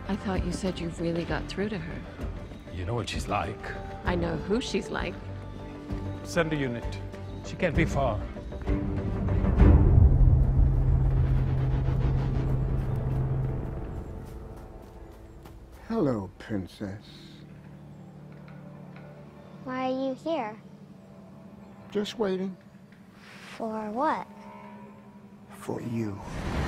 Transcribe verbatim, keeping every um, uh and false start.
I thought you said you really got through to her. You know what she's like. I know who she's like. Send a unit. She can't be far. Hello, Princess. Why are you here? Just waiting For what? for you.